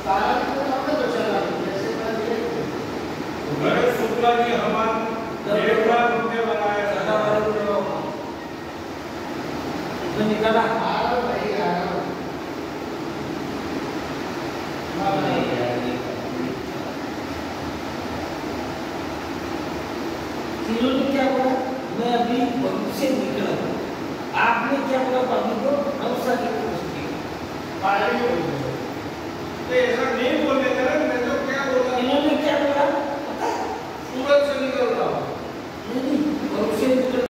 शुक्ला जी हमारे देवता ने बनाया निकाला तीनों ने क्या बोला? मैं अभी भविष्य से निकला हूँ। आपने क्या बोला? बाबू को नौसा की कोशिश की। तो ऐसा नहीं बोलने का ना, मैं तो क्या बोला? इन्होंने क्या बोला? सूरज से निकल रहा हूँ। नहीं, भविष्य निकल